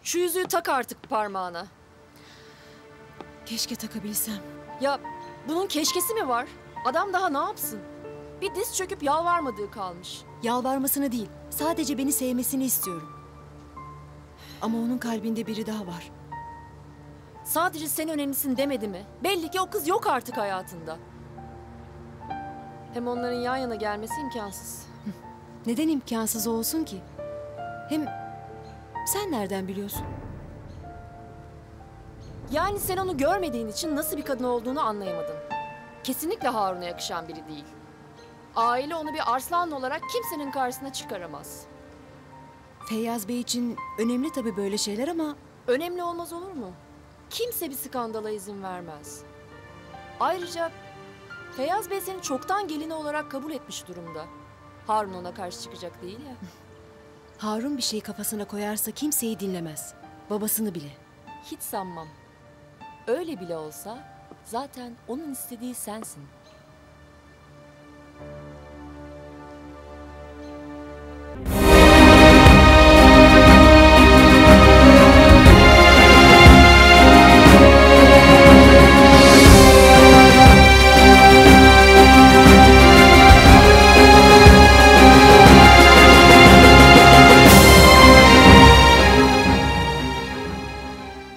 Şu yüzüğü tak artık parmağına. Keşke takabilsem. Ya bunun keşkesi mi var? Adam daha ne yapsın? Bir diz çöküp yalvarmadığı kalmış. Yalvarmasını değil, sadece beni sevmesini istiyorum. Ama onun kalbinde biri daha var. Sadece sen önemlisin demedi mi? Belli ki o kız yok artık hayatında. Hem onların yan yana gelmesi imkansız. Neden imkansız olsun ki? Hem sen nereden biliyorsun? Yani sen onu görmediğin için nasıl bir kadın olduğunu anlayamadın. Kesinlikle Harun'a yakışan biri değil. Aile onu bir arslan olarak kimsenin karşısına çıkaramaz. Feyyaz Bey için önemli tabii böyle şeyler ama... Önemli olmaz olur mu? Kimse bir skandala izin vermez. Ayrıca Feyyaz Bey seni çoktan gelini olarak kabul etmiş durumda. Harun ona karşı çıkacak değil ya. Harun bir şeyi kafasına koyarsa kimseyi dinlemez. Babasını bile. Hiç sanmam. Öyle bile olsa zaten onun istediği sensin.